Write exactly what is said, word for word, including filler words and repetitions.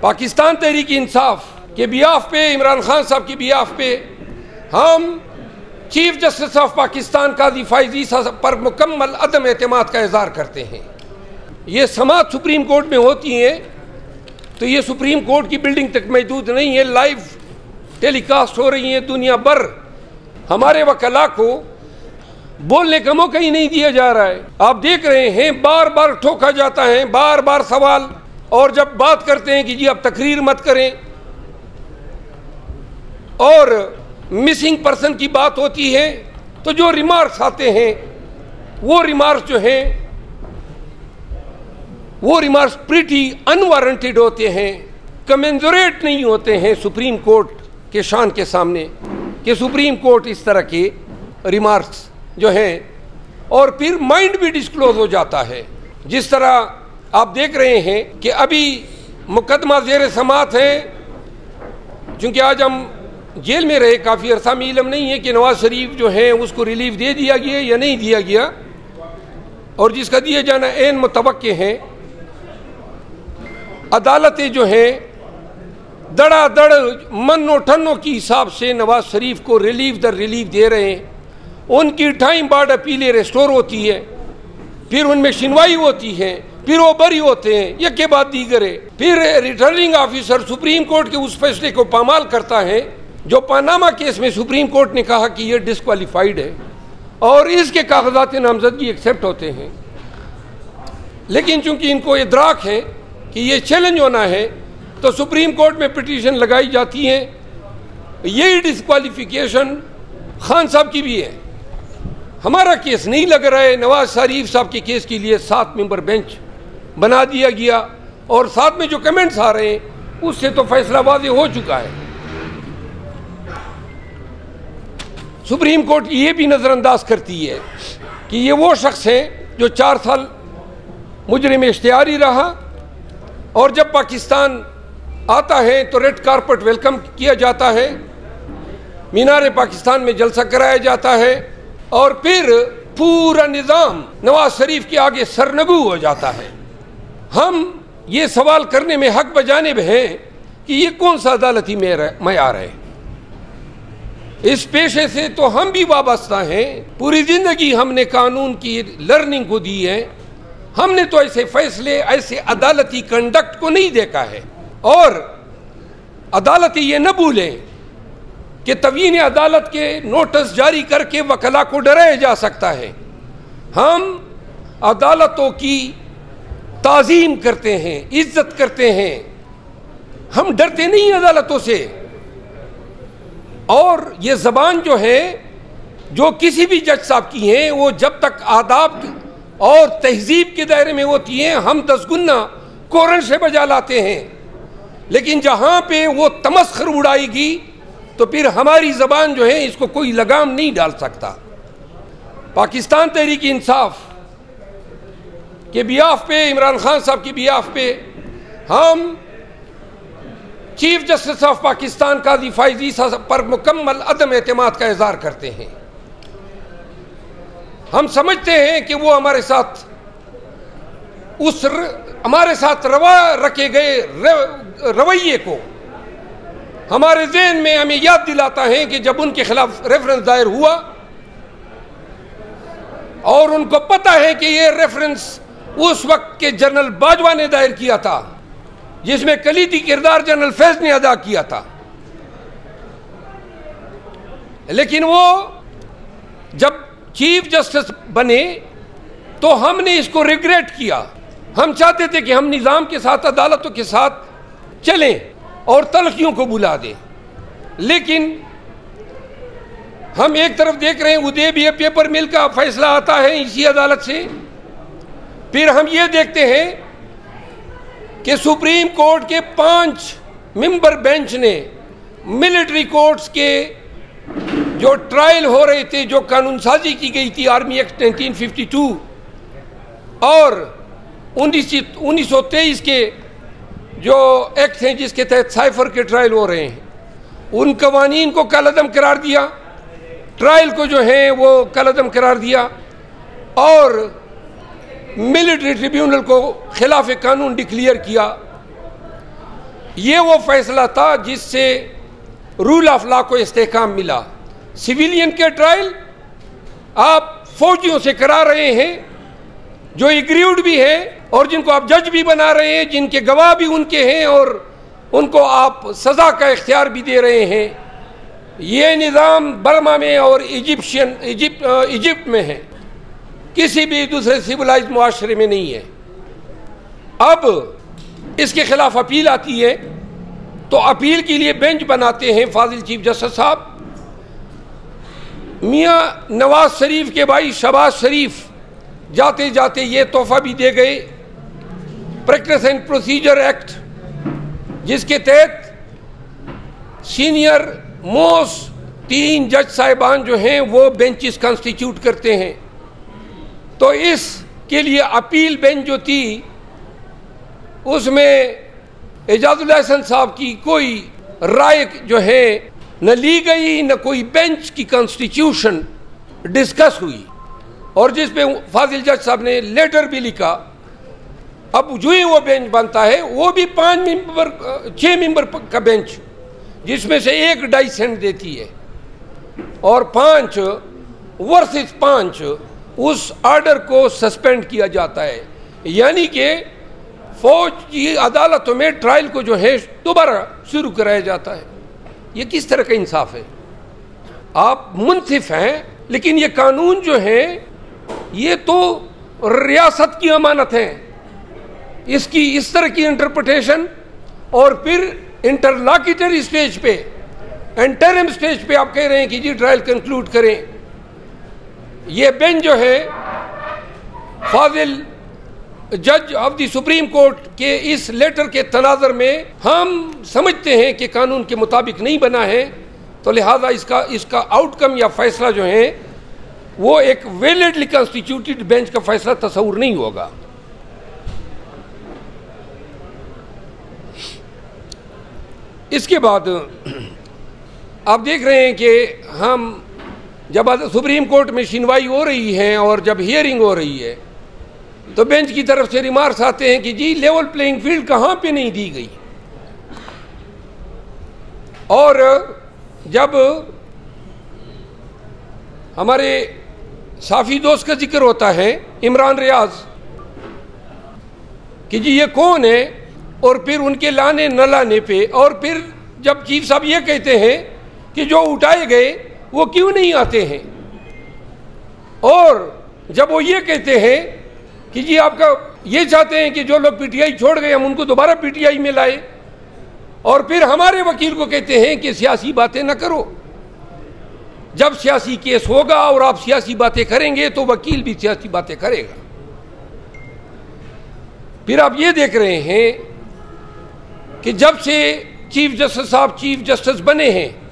पाकिस्तान तहरीक इंसाफ के बियाफ पे, इमरान खान साहब की बियाफ पे हम chief justice of Pakistan Qazi Faez साहब पर मुकम्मल अदम एतमाद का इज़हार करते हैं। ये समाअत सुप्रीम कोर्ट में होती हैं तो ये सुप्रीम कोर्ट की बिल्डिंग तक महदूद नहीं है, लाइव टेलीकास्ट हो रही हैं दुनिया भर। हमारे वकला को बोलने का मौका ही नहीं दिया जा रहा है। आप देख रहे हैं बार बार ठोका जाता है, बार बार सवाल, और जब बात करते हैं कि जी आप तकरीर मत करें और मिसिंग पर्सन की बात होती है तो जो रिमार्क्स आते हैं वो रिमार्क्स जो हैं वो रिमार्क्स प्रीटी अनवारंटेड होते हैं, कमेंसुरेट नहीं होते हैं सुप्रीम कोर्ट के शान के सामने कि सुप्रीम कोर्ट इस तरह के रिमार्क्स जो हैं, और फिर माइंड भी डिस्क्लोज हो जाता है। जिस तरह आप देख रहे हैं कि अभी मुकदमा ज़ेर समाअत है, चूँकि आज हम जेल में रहे काफ़ी अरसा में इल्म नहीं है कि नवाज शरीफ जो है उसको रिलीफ दे दिया गया या नहीं दिया गया, और जिसका दिए जाना ऐन मुतवक्के हैं। अदालतें जो हैं दड़ादड़ मन्नो ठन्नो की हिसाब से नवाज शरीफ को रिलीफ दर रिलीफ दे रहे हैं। उनकी टाइम बार्ड अपीलें रेस्टोर होती है, फिर उनमें सुनवाई होती है, फिर वो बरी होते हैं एक के बाद दीगरे। फिर रिटर्निंग ऑफिसर सुप्रीम कोर्ट के उस फैसले को पामाल करता है जो पानामा केस में सुप्रीम कोर्ट ने कहा कि ये डिस्क्वालीफाइड है और इसके कागजात नामजदगी एक्सेप्ट होते हैं। लेकिन चूंकि इनको इदराक है कि ये चैलेंज होना है तो सुप्रीम कोर्ट में पिटीशन लगाई जाती है। यही डिस्क्वालिफिकेशन खान साहब की भी है। हमारा केस नहीं लग रहा है, नवाज शरीफ साहब के केस के लिए सात मेंबर बेंच बना दिया गया और साथ में जो कमेंट्स आ रहे हैं उससे तो फैसला वाज़ेह हो चुका है। सुप्रीम कोर्ट ये भी नज़रअंदाज करती है कि ये वो शख्स हैं जो चार साल मुजरिम इश्तिहारी रहा और जब पाकिस्तान आता है तो रेड कारपेट वेलकम किया जाता है, मीनार पाकिस्तान में जलसा कराया जाता है और फिर पूरा निज़ाम नवाज शरीफ के आगे सरनगू हो जाता है। हम ये सवाल करने में हक बजानिब हैं कि ये कौन सा अदालती मयार है। इस पेशे से तो हम भी वाबस्ता हैं, पूरी ज़िंदगी हमने कानून की लर्निंग को दी है। हमने तो ऐसे फैसले, ऐसे अदालती कंडक्ट को नहीं देखा है। और अदालत ये न भूलें कि तवीन अदालत के नोटिस जारी करके वकला को डराया जा सकता है। हम अदालतों की ताज़ीम करते हैं, इज्जत करते हैं, हम डरते नहीं अदालतों से। और ये ज़बान जो है जो किसी भी जज साहब की हैं वो जब तक आदाब और तहजीब के दायरे में होती हैं हम दस गुना कोरन से बजा लाते हैं। लेकिन जहाँ पे वो तमस्खर उड़ाएगी तो फिर हमारी ज़बान जो है इसको कोई लगाम नहीं डाल सकता। पाकिस्तान तहरीक इंसाफ के बियाफ पे, इमरान खान साहब के बियाफ पे हम chief justice of Pakistan Qazi Faez साहब पर मुकम्मल अदम एतमाद का इज़हार करते हैं। हम समझते हैं कि वो हमारे साथ उस र, हमारे साथ रवा रखे गए रवैये को हमारे ज़हन में हमें याद दिलाता है कि जब उनके खिलाफ रेफरेंस दायर हुआ और उनको पता है कि ये रेफरेंस उस वक्त के जनरल बाजवा ने दायर किया था जिसमें कलीदी किरदार जनरल फैज ने अदा किया था, लेकिन वो जब चीफ जस्टिस बने तो हमने इसको रिग्रेट किया। हम चाहते थे कि हम निज़ाम के साथ, अदालतों के साथ चलें और तलखियों को बुला दें। लेकिन हम एक तरफ देख रहे हैं उदय भी पेपर मिल का फैसला आता है इसी अदालत से, फिर हम ये देखते हैं कि सुप्रीम कोर्ट के पांच मेंबर बेंच ने मिलिट्री कोर्ट्स के जो ट्रायल हो रहे थे, जो कानून साजी की गई थी army act nineteen fifty two और उन्नीस सौ तेईस के जो एक्ट हैं जिसके तहत साइफर के ट्रायल हो रहे हैं, उन कवानीन को कलअदम करार दिया, ट्रायल को जो है वो कलअदम करार दिया और मिलिट्री ट्रिब्यूनल को खिलाफ कानून डिक्लेयर किया। ये वो फैसला था जिससे रूल ऑफ लॉ को इस्तेहकाम मिला। सिविलियन के ट्रायल आप फौजियों से करा रहे हैं जो एग्रीव्ड भी हैं और जिनको आप जज भी बना रहे हैं, जिनके गवाह भी उनके हैं और उनको आप सज़ा का इख्तियार भी दे रहे हैं। ये निज़ाम बर्मा में और इजिप्शियन इजिप्ट इजिप्ट में है, किसी भी दूसरे सिविलाइज मुआशरे में नहीं है। अब इसके खिलाफ अपील आती है तो अपील के लिए बेंच बनाते हैं फाजिल चीफ जस्टिस साहब। मियाँ नवाज शरीफ के भाई शहबाज शरीफ जाते जाते ये तोहफा भी दे गए, प्रैक्टिस एंड प्रोसीजर एक्ट, जिसके तहत सीनियर मोस्ट तीन जज साहिबान जो हैं वो बेंचेस कॉन्स्टिट्यूट करते हैं। तो इसके लिए अपील बेंच जो थी उसमें एजाजुल हसन साहब की कोई राय जो है न ली गई, न कोई बेंच की कॉन्स्टिट्यूशन डिस्कस हुई, और जिस पे फाजिल जज साहब ने लेटर भी लिखा। अब जो ही वो बेंच बनता है वो भी पांच मेंबर छः मेंबर का बेंच, जिसमें से एक डाइसेंट देती है और पांच वर्सेस पांच उस ऑर्डर को सस्पेंड किया जाता है। यानी कि फौज की अदालतों में ट्रायल को जो है दोबारा शुरू कराया जाता है। ये किस तरह का इंसाफ है? आप मुनसिफ हैं, लेकिन ये कानून जो है ये तो रियासत की अमानत है। इसकी इस तरह की इंटरप्रिटेशन और फिर इंटरलॉक्यूटरी स्टेज पे, इंटरिम स्टेज पे आप कह रहे हैं कि जी ट्रायल कंक्लूड करें। ये बेंच जो है फाजिल जज ऑफ द सुप्रीम कोर्ट के इस लेटर के तनाजर में हम समझते हैं कि कानून के मुताबिक नहीं बना है, तो लिहाजा इसका इसका आउटकम या फैसला जो है वो एक वैलिडली कॉन्स्टिट्यूटेड बेंच का फैसला तस्वुर नहीं होगा। इसके बाद आप देख रहे हैं कि हम जब सुप्रीम कोर्ट में सुनवाई हो रही है और जब हियरिंग हो रही है तो बेंच की तरफ से रिमार्क्स आते हैं कि जी लेवल प्लेइंग फील्ड कहाँ पे नहीं दी गई। और जब हमारे साफी दोस्त का जिक्र होता है इमरान रियाज कि जी ये कौन है, और फिर उनके लाने न लाने पे, और फिर जब चीफ साहब ये कहते हैं कि जो उठाए गए वो क्यों नहीं आते हैं, और जब वो ये कहते हैं कि जी आपका ये चाहते हैं कि जो लोग पीटीआई छोड़ गए हम उनको दोबारा पीटीआई में लाए, और फिर हमारे वकील को कहते हैं कि सियासी बातें न करो। जब सियासी केस होगा और आप सियासी बातें करेंगे तो वकील भी सियासी बातें करेगा। फिर आप ये देख रहे हैं कि जब से चीफ जस्टिस साहब चीफ जस्टिस बने हैं